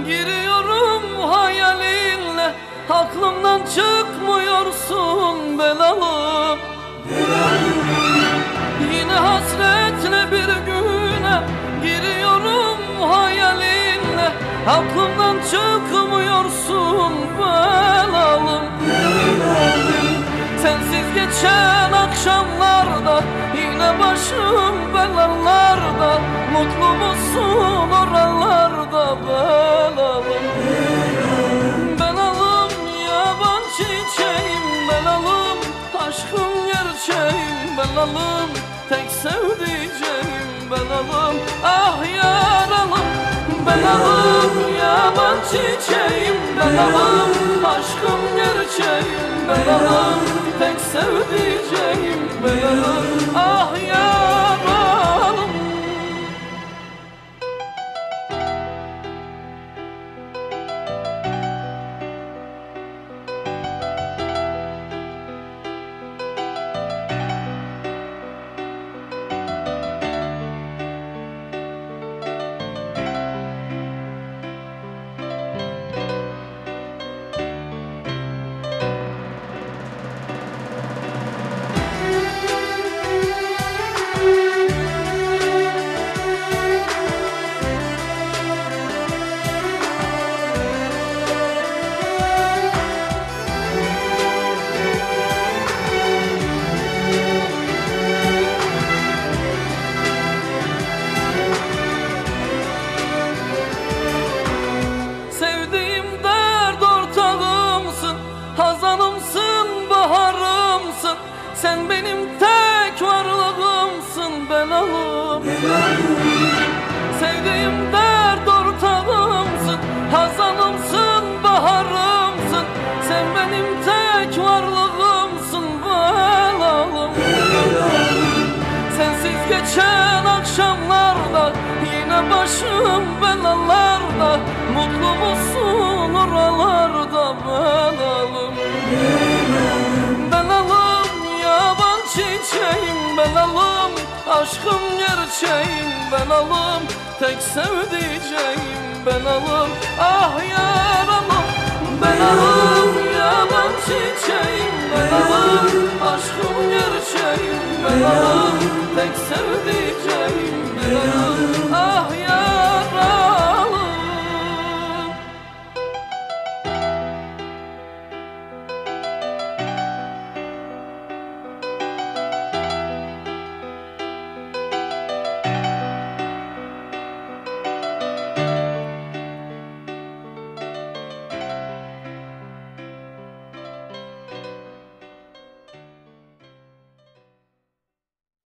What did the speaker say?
Giriyorum hayalinle, aklımdan çıkmıyorsun belalım. Yine hasretle bir güne giriyorum hayalinle, aklımdan çıkmıyorsun belalım. Sensiz geçen akşamlarda yine başım belalarda, mutlu musun oralarda belalım? Belalım yaban çiçeğim belalım, aşkım gerçeğim belalım, tek sevdiceğim belalım. Ah yaralım belalım, yaban çiçeğim belalım, aşkım gerçeğim belalım, tek sevdiceğim belalım. Ah yaralım. Hazanımsın, baharımsın, sen benim tek varlığımsın belalım. Sevdiğim dert ortağımsın, hazanımsın, baharımsın, sen benim tek varlığımsın belalım. Sensiz geçen akşamlarda yine başım belalarda, mutlu musun oralarda belalım? Belalım yaban çiçeğim belalım, aşkım gerçeğim belalım, tek sevdiceğim belalım. Ah yaralım belalım, yaban çiçeğim belalım, aşkım gerçeğim belalım,